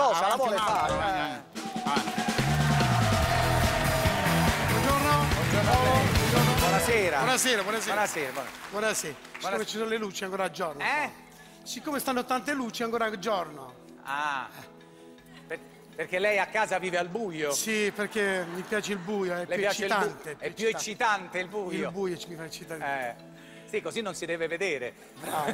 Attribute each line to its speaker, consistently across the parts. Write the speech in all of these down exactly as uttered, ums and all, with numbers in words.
Speaker 1: sposa, la vuole fare. Eh.
Speaker 2: Buongiorno. Buongiorno.
Speaker 1: Buonasera.
Speaker 2: Buonasera, buonasera.
Speaker 1: Buonasera.
Speaker 2: Buonasera. Siccome ci sono le luci ancora a giorno.
Speaker 1: Eh?
Speaker 2: Siccome stanno tante luci ancora a giorno.
Speaker 1: Ah. Per, perché lei a casa vive al buio.
Speaker 2: Sì, perché mi piace il buio, è
Speaker 1: Le
Speaker 2: più
Speaker 1: piace il
Speaker 2: eccitante.
Speaker 1: bu- è più eccitante il buio.
Speaker 2: Il buio ci mi fa eccitare.
Speaker 1: Eh. Sì, così non si deve vedere.
Speaker 2: Bravo.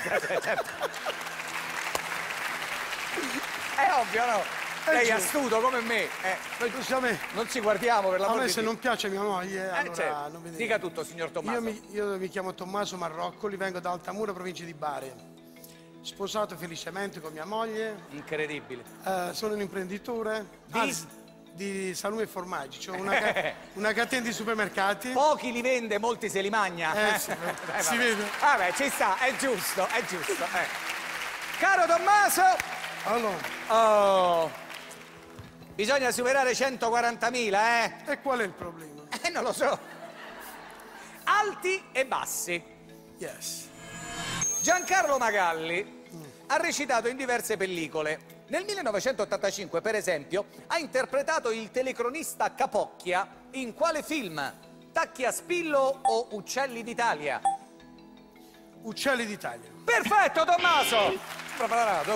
Speaker 1: È ovvio, no?
Speaker 2: È
Speaker 1: Lei è
Speaker 2: giusto.
Speaker 1: astuto come me. Eh, noi
Speaker 2: Così a me,
Speaker 1: non ci guardiamo per
Speaker 2: a
Speaker 1: l'amor
Speaker 2: me
Speaker 1: di
Speaker 2: se
Speaker 1: Dio.
Speaker 2: non piace mia moglie,
Speaker 1: Eh,
Speaker 2: allora
Speaker 1: certo.
Speaker 2: non mi
Speaker 1: Dica tutto, signor Tommaso.
Speaker 2: Io mi, io mi chiamo Tommaso Marroccoli, vengo da Altamura, provincia di Bari. Sposato felicemente con mia moglie.
Speaker 1: Incredibile.
Speaker 2: Eh, sono un imprenditore
Speaker 1: Di?
Speaker 2: anzi, di salumi e formaggi. C'ho una, ca- una catena di supermercati.
Speaker 1: Pochi li vende, molti se li magna.
Speaker 2: Eh, sì,
Speaker 1: Eh,
Speaker 2: si
Speaker 1: vabbè.
Speaker 2: vede.
Speaker 1: Vabbè, ci sta, è giusto, è giusto. eh. Caro Tommaso,
Speaker 2: Allora,
Speaker 1: oh, bisogna superare centoquarantamila, eh?
Speaker 2: e qual è il problema?
Speaker 1: Eh, non lo so. Alti e bassi.
Speaker 2: Yes.
Speaker 1: Giancarlo Magalli ha recitato in diverse pellicole. Nel millenovecentottantacinque, per esempio, ha interpretato il telecronista Capocchia in quale film? Tacchi a spillo o Uccelli d'Italia?
Speaker 2: Uccelli d'Italia.
Speaker 1: Perfetto, Tommaso! Preparato.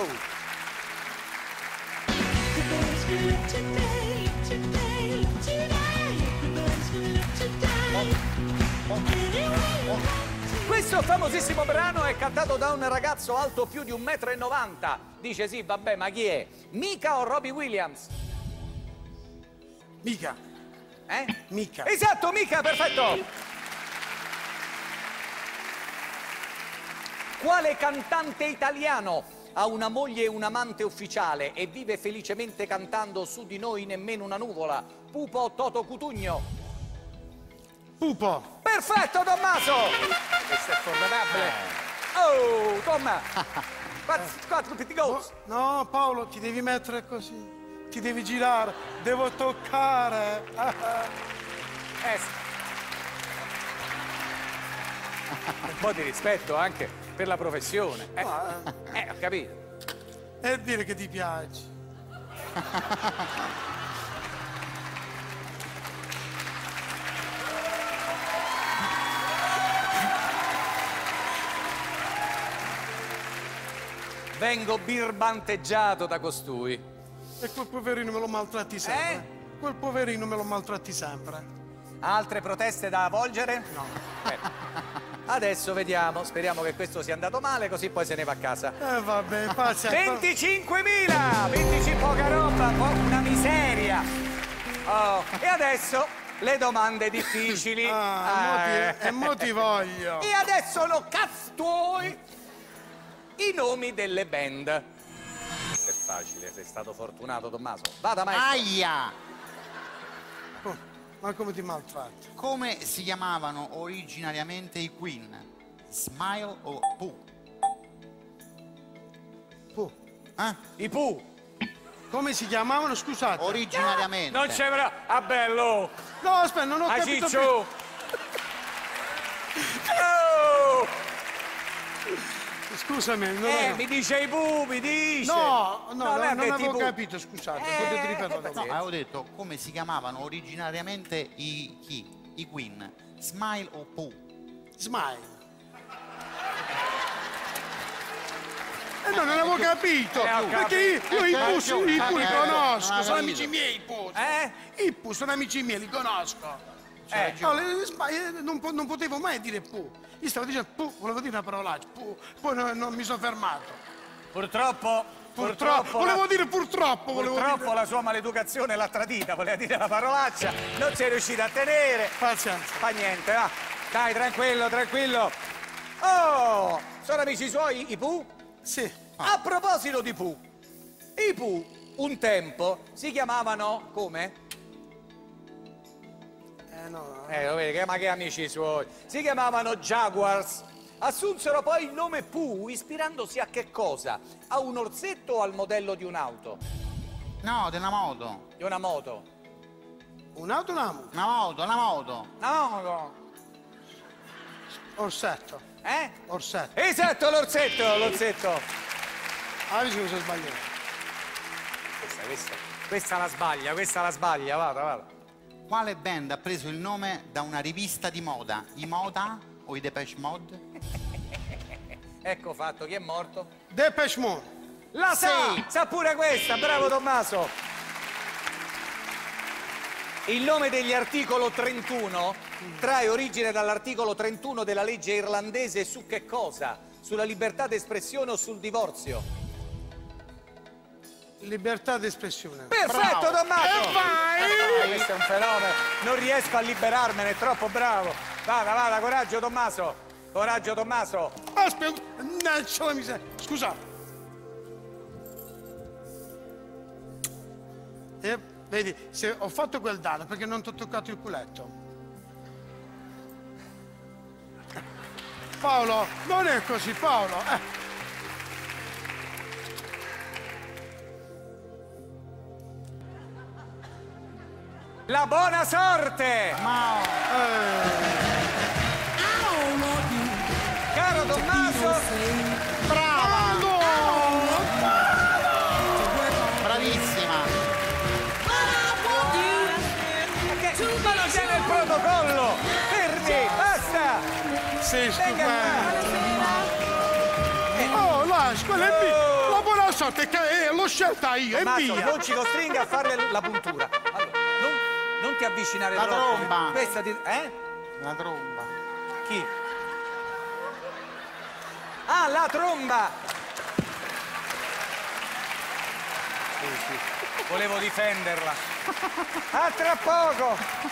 Speaker 1: Questo famosissimo brano è cantato da un ragazzo alto più di un metro e novanta. Dice sì, vabbè, ma chi è? Mika o Robbie Williams?
Speaker 2: Mica.
Speaker 1: Eh?
Speaker 2: Mica.
Speaker 1: Esatto, Mika, perfetto! Quale cantante italiano ha una moglie e un amante ufficiale e vive felicemente cantando Su di noi nemmeno una nuvola? Pupo o Toto Cutugno?
Speaker 2: Pupo.
Speaker 1: Perfetto, Tommaso! Questo è formidabile. Oh, Tomma! Quattro pitti goals.
Speaker 2: No, Paolo, ti devi mettere così. Ti devi girare. Devo toccare.
Speaker 1: Eh, sì. Un po' di rispetto anche per la professione. Eh,
Speaker 2: Ma,
Speaker 1: eh, ho capito.
Speaker 2: E dire che ti piace.
Speaker 1: Vengo birbanteggiato da costui.
Speaker 2: E quel poverino me lo maltratti sempre.
Speaker 1: Eh?
Speaker 2: Quel poverino me lo maltratti sempre.
Speaker 1: Altre proteste da avvolgere?
Speaker 2: No.
Speaker 1: Beh, adesso vediamo, speriamo che questo sia andato male, così poi se ne va a casa.
Speaker 2: Eh vabbè, pazienza.
Speaker 1: venticinquemila! venticinque poca roba, po- una miseria! Oh, e adesso le domande difficili.
Speaker 2: Ah,
Speaker 1: Eh.
Speaker 2: e mo ti voglio.
Speaker 1: E adesso lo cazzo tuoi i nomi delle band. È facile, sei stato fortunato, Tommaso. Vada, maestro.
Speaker 3: Aia!
Speaker 2: Oh, ma come ti maltratti?
Speaker 3: Come si chiamavano originariamente i Queen? Smile o Pooh?
Speaker 2: Pu.
Speaker 3: Eh?
Speaker 1: I Pooh.
Speaker 2: Come si chiamavano? Scusate.
Speaker 3: Originariamente.
Speaker 1: Non c'è vera... Ah, bello!
Speaker 2: No, aspetta, non ho
Speaker 1: Ah,
Speaker 2: capito più.
Speaker 1: Ciccio! Oh!
Speaker 2: Scusami, non
Speaker 1: Eh,
Speaker 2: ho...
Speaker 1: mi dice i Pooh, mi dice!
Speaker 2: No, no,
Speaker 1: Non
Speaker 2: no,
Speaker 1: è
Speaker 2: non
Speaker 1: che
Speaker 2: avevo
Speaker 1: tipo-
Speaker 2: capito, scusate.
Speaker 1: Eh,
Speaker 2: Potete ripetere
Speaker 1: eh,
Speaker 2: dopo?
Speaker 3: No, avevo detto come si chiamavano originariamente i chi? I Queen. Smile o Pooh?
Speaker 2: Smile. Eh no, non avevo capito.
Speaker 1: Eh, ho
Speaker 2: Perché io, io i
Speaker 3: Eh,
Speaker 2: Pus,
Speaker 3: eh,
Speaker 2: i Pus li
Speaker 3: eh,
Speaker 2: conosco,
Speaker 3: non
Speaker 2: sono
Speaker 3: avevo
Speaker 2: amici
Speaker 3: capito.
Speaker 2: miei i Pus.
Speaker 1: Eh?
Speaker 2: I Pus sono amici miei, li conosco.
Speaker 1: Eh,
Speaker 2: No, le- sma- eh, non, po- non potevo mai dire Pu. Io stavo dicendo Pu, volevo dire una parolaccia, Pu. Poi non, non mi sono fermato.
Speaker 1: Purtroppo...
Speaker 2: Purtroppo, volevo dire purtroppo, volevo
Speaker 1: Purtroppo
Speaker 2: dire.
Speaker 1: la sua maleducazione l'ha tradita, voleva dire la parolaccia, non sei riuscita a tenere.
Speaker 2: Pazienza.
Speaker 1: Fa niente, va. Dai, tranquillo, tranquillo. Oh, sono amici suoi i Pooh?
Speaker 2: Sì.
Speaker 1: A proposito di Pooh, i Pooh un tempo si chiamavano come?
Speaker 2: Eh no.
Speaker 1: Eh, lo vedi, che- ma che amici suoi? Si chiamavano Jaguars. Assunsero poi il nome Pooh ispirandosi a che cosa? A un orsetto o al modello di un'auto?
Speaker 3: No, della moto.
Speaker 1: Di una moto?
Speaker 2: Un'auto, una moto.
Speaker 3: Una moto, una moto.
Speaker 1: No, no.
Speaker 2: Orsetto.
Speaker 1: Eh?
Speaker 2: Orsetto.
Speaker 1: Esatto, l'orsetto, l'orsetto.
Speaker 2: Ah, mi sono sbagliato.
Speaker 1: questa, questa la sbaglia, questa la sbaglia, vada, vada.
Speaker 3: Quale band ha preso il nome da una rivista di moda? I Moda o i Depeche Mode?
Speaker 1: Ecco fatto, chi è morto?
Speaker 2: Depeche Mode.
Speaker 1: La sa!
Speaker 3: Sì.
Speaker 1: Sa pure questa, bravo Tommaso! Il nome degli articolo trentuno trae origine dall'articolo trentuno della legge irlandese su che cosa? Sulla libertà d'espressione o sul divorzio?
Speaker 2: Libertà d'espressione.
Speaker 1: Perfetto,
Speaker 3: Bravo.
Speaker 1: Tommaso!
Speaker 2: E vai!
Speaker 1: Ah, questo è un fenomeno, non riesco a liberarmene, è troppo bravo. Vada, vada, coraggio Tommaso, coraggio Tommaso.
Speaker 2: Aspetta, mannaggia la miseria. Scusa. E vedi, se ho fatto quel dado perché non ti ho toccato il culetto. Paolo, non è così, Paolo. Eh.
Speaker 1: La buona sorte!
Speaker 3: Ma
Speaker 1: Caro Tommaso,
Speaker 3: brava! Bravissima!
Speaker 1: ma non c'è nel protocollo! Fermi, basta!
Speaker 2: Sei
Speaker 1: Venga
Speaker 2: stupendo. Oh, lascia, quella è mia. La buona sorte che eh, l'ho scelta io, è
Speaker 1: Tommaso,
Speaker 2: mia.
Speaker 1: non ci costringa a fare la puntura. Allora, non, non ti avvicinare
Speaker 3: La
Speaker 1: troppo.
Speaker 3: tromba.
Speaker 1: Questa ti... Eh?
Speaker 3: La tromba.
Speaker 1: Chi? Ah, la tromba! Sì, sì. Volevo difenderla. A tra poco!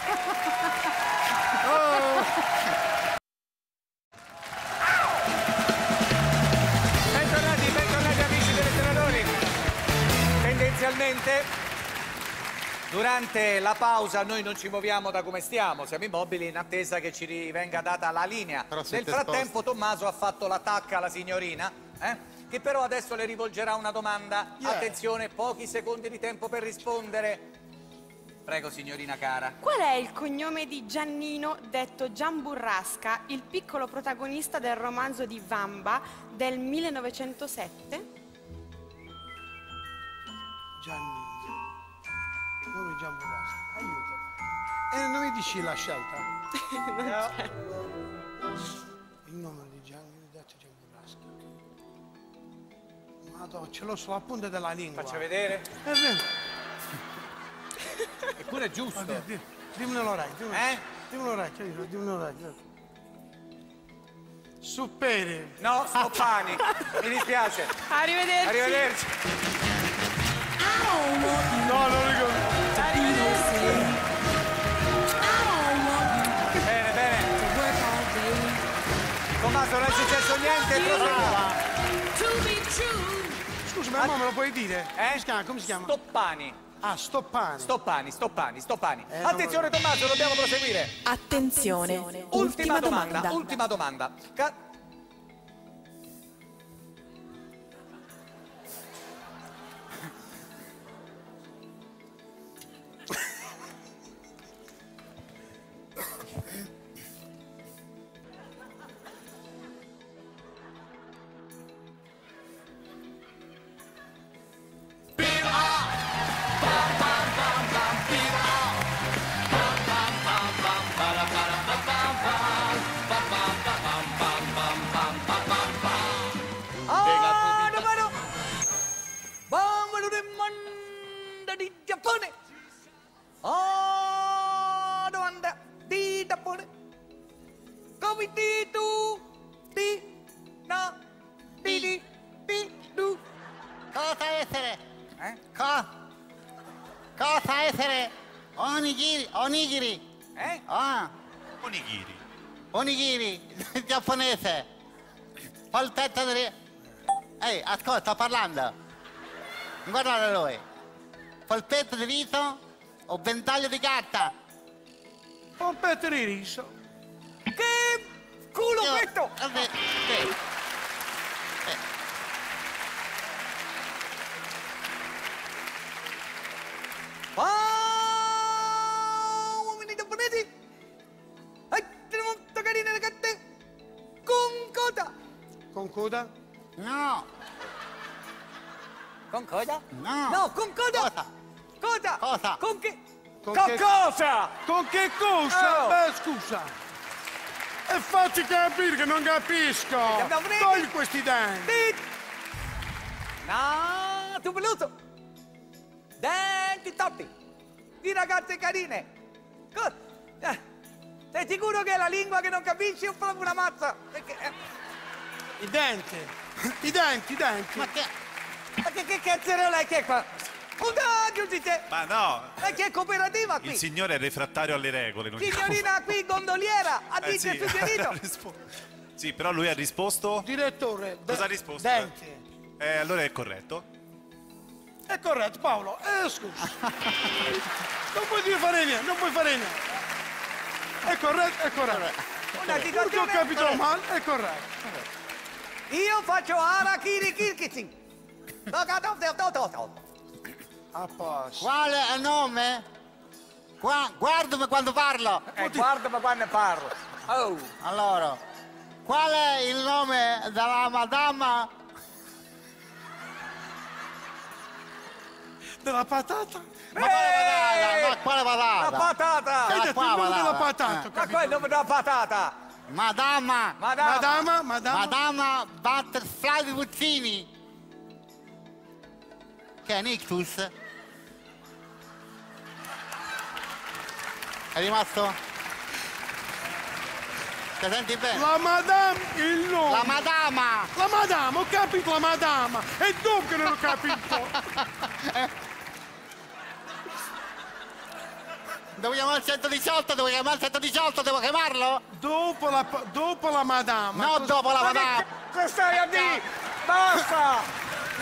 Speaker 1: Bentornati, bentornati amici telespettatori. Tendenzialmente, durante la pausa noi non ci muoviamo da come stiamo, siamo immobili in attesa che ci venga data la linea.
Speaker 3: Però
Speaker 1: Nel
Speaker 3: siete
Speaker 1: frattempo Tommaso ha fatto la tacca alla signorina, eh, che però adesso le rivolgerà una domanda.
Speaker 2: Yeah.
Speaker 1: Attenzione, pochi secondi di tempo per rispondere. Prego, signorina cara.
Speaker 4: Qual è il cognome di Giannino, detto Gian Burrasca, il piccolo protagonista del romanzo di Vamba del millenovecentosette?
Speaker 2: Gianni. Nome Gian Burrasca. Aiuto. E non mi dici la scelta? Il nome di Gianni, detto Gian Burrasca. Madonna, ce l'ho sulla punta della lingua.
Speaker 1: Faccio vedere.
Speaker 2: È vero.
Speaker 1: Eppure è giusto.
Speaker 2: Di- di- Dimmi l'orecchio.
Speaker 1: Eh?
Speaker 2: Dimmi l'orecchio, dimmi l'orecchio. Supperi.
Speaker 1: No, Stoppani. Mi dispiace.
Speaker 4: Arrivederci.
Speaker 1: Arrivederci.
Speaker 2: No, non ricordo.
Speaker 1: Bene, bene. Tommaso, non è successo niente. Proseguiamo.
Speaker 2: Scusa, ma mamma me lo puoi dire?
Speaker 1: Eh?
Speaker 2: Come si chiama? Come si chiama?
Speaker 1: Stoppani.
Speaker 2: Ah, Stoppani.
Speaker 1: Stoppani, Stoppani, Stoppani.
Speaker 2: Eh, non
Speaker 1: Attenzione Tommaso, dobbiamo proseguire.
Speaker 5: Attenzione,
Speaker 1: Ultima domanda, ultima domanda. Ca- Ah, domani. Bambolo di manda di Giappone. Ah, domanda di Giappone. Come di tu? Di na di di di du.
Speaker 3: Cosa essere?
Speaker 1: Eh?
Speaker 3: Co- Cosa essere? Onigiri, onigiri.
Speaker 1: Eh?
Speaker 3: Ah,
Speaker 6: Onigiri.
Speaker 3: onigiri, giapponese. Polpetta di... Ehi, ascolta, sto parlando. Guardate lui. Polpetta di riso o ventaglio di carta?
Speaker 2: Polpetta di riso.
Speaker 1: Che culo
Speaker 3: Io-
Speaker 1: questo!
Speaker 3: Vabbè, sì. Eh,
Speaker 1: Ah, uomini giapponesi! Ah, molto carine le carte! Con coda!
Speaker 2: Con coda?
Speaker 3: No,
Speaker 1: Con cosa?
Speaker 3: No.
Speaker 1: No, con cosa?
Speaker 3: Cosa?
Speaker 1: Cosa?
Speaker 3: Cosa?
Speaker 1: Con che?
Speaker 2: Con
Speaker 1: Con
Speaker 2: che-
Speaker 1: cosa?
Speaker 2: Con che cosa?
Speaker 1: Oh.
Speaker 2: Beh, scusa. E facci capire che non capisco.
Speaker 1: Abbiamo preso-
Speaker 2: Togli questi denti.
Speaker 1: Dit. No, tu peluso. Denti totti. Di ragazze carine. Co- eh, sei sicuro che è la lingua che non capisci o proprio una mazza? Perché, eh,
Speaker 2: I denti. I denti, i denti.
Speaker 3: Ma che...
Speaker 1: ma che, che cazzarola è che è qua? Puta, giustizia.
Speaker 5: Ma no,
Speaker 1: Ma che è cooperativa
Speaker 5: il
Speaker 1: qui?
Speaker 5: signore è refrattario alle regole. non
Speaker 1: Signorina qui gondoliera, ha
Speaker 5: Eh,
Speaker 1: detto
Speaker 5: sì,
Speaker 1: il suggerito.
Speaker 5: ha rispo- Sì, però lui ha risposto.
Speaker 2: Direttore. de-
Speaker 5: Cosa ha risposto?
Speaker 2: Denti.
Speaker 5: Eh, allora è corretto.
Speaker 2: È corretto, Paolo. Eh, scusa. Non puoi dire fare niente, non puoi fare niente. È corretto, è corretto.
Speaker 1: Una
Speaker 2: Perché ho
Speaker 1: situazione...
Speaker 2: capito male, è corretto.
Speaker 1: Io faccio Harakiri Kirkitsin.
Speaker 2: A posto.
Speaker 3: Quale è il nome? Qua, guardami quando parlo.
Speaker 1: Eh, guardami quando parlo. Oh,
Speaker 3: Allora, qual è il nome della madama?
Speaker 2: Della patata?
Speaker 3: Ma quale patata?
Speaker 1: Ehi!
Speaker 3: Ma quale patata?
Speaker 1: la patata!
Speaker 3: Cioè,
Speaker 2: Hai
Speaker 3: la
Speaker 2: detto
Speaker 3: qua
Speaker 2: il nome della
Speaker 3: patata.
Speaker 2: patata, ho
Speaker 1: Ma
Speaker 2: capito.
Speaker 1: qua è il nome della patata!
Speaker 3: Madama.
Speaker 1: Madama!
Speaker 2: Madama, madama.
Speaker 3: Madama Butterfly di Puccini. Che è Nictus? È rimasto? Ti senti bene?
Speaker 2: La madame, il nome.
Speaker 3: La madama!
Speaker 2: La madama, ho capito la madama. E dopo che non ho capito.
Speaker 3: Devo chiamare il centodiciotto, devo chiamare il centodiciotto, devo chiamarlo?
Speaker 2: Dopo la, dopo la madama.
Speaker 3: No, dopo la
Speaker 1: Ma
Speaker 3: madama!
Speaker 1: che cazzo stai a dire? Basta!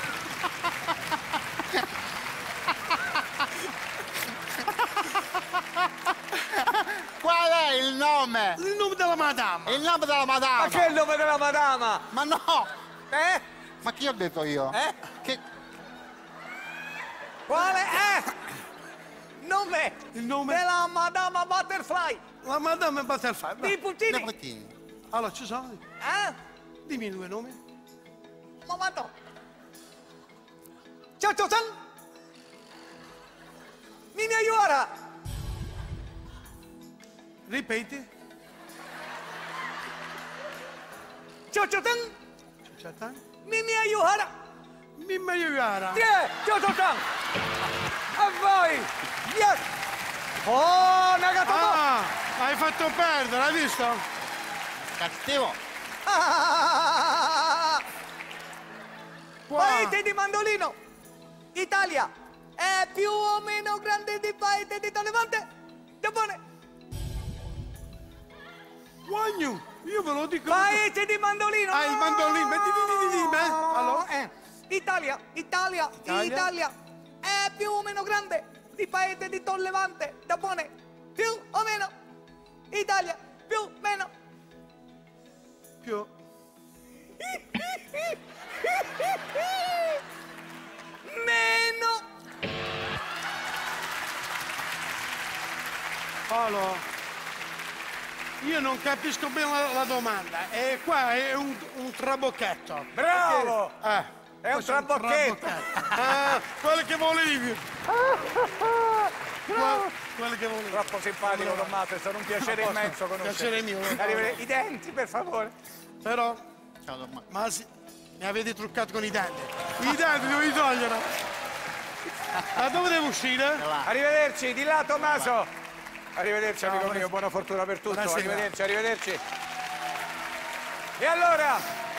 Speaker 3: Qual è il nome?
Speaker 2: Il nome della madama.
Speaker 3: Il nome della madama!
Speaker 1: Ma che è il nome della madama?
Speaker 3: Ma no!
Speaker 1: Eh?
Speaker 3: Ma chi ho detto io?
Speaker 1: Eh?
Speaker 3: Che...
Speaker 1: Quale è? Nome?
Speaker 2: Il nome?
Speaker 1: Della madama Butterfly
Speaker 2: La madama è Butterfly.
Speaker 1: di
Speaker 2: Vai.
Speaker 3: Le
Speaker 1: Puccini.
Speaker 3: Puccini.
Speaker 2: Allora, ci sono?
Speaker 1: Eh?
Speaker 2: Dimmi i due nomi.
Speaker 1: Momento. Ciao ciao ciao. Mimi Ayuara.
Speaker 2: Ripeti.
Speaker 1: Ciao ciao ciao.
Speaker 2: C'è tanto.
Speaker 1: Mimi Ayuara.
Speaker 2: Mimma Iuara.
Speaker 1: Yeah. Ciao ciao ciao. A voi. Yes. Oh, Nagatomo.
Speaker 2: Ah, hai fatto perdere, hai visto?
Speaker 3: Cattivo!
Speaker 1: Ah.
Speaker 2: Qua.
Speaker 1: Paese di mandolino. Italia. È più o meno grande di paese di Levante? Giappone.
Speaker 2: Guagno, io ve lo dico.
Speaker 1: Paese di mandolino.
Speaker 2: Ah, il mandolino. Di, di, di, di, di, beh. Allora?
Speaker 1: Eh, Italia, Italia,
Speaker 2: Italia?
Speaker 1: Italia, è più o meno grande di paese di Levante, Giappone, più o meno, Italia, più o meno.
Speaker 2: Più.
Speaker 1: Meno.
Speaker 2: Allora, io non capisco bene la, la domanda. E qua è un, un trabocchetto.
Speaker 1: Bravo.
Speaker 2: Eh,
Speaker 1: È un
Speaker 2: questo
Speaker 1: trabocchetto.
Speaker 2: Ah, quello che volevi. Que- quello che volevi.
Speaker 1: Troppo simpatico, Tommaso, è stato un piacere
Speaker 2: No,
Speaker 1: immenso conoscerti.
Speaker 2: piacere mio.
Speaker 1: Arrivederci. I denti, per favore.
Speaker 2: Però,
Speaker 3: Ciao Tommaso.
Speaker 2: ma si- mi avete truccato con i denti. I denti devo togliere. Ma dove devo uscire?
Speaker 1: Arrivederci, di là Tommaso. Arrivederci amico mio, buona fortuna per tutto.
Speaker 2: Buonasera.
Speaker 1: Arrivederci, arrivederci. E allora,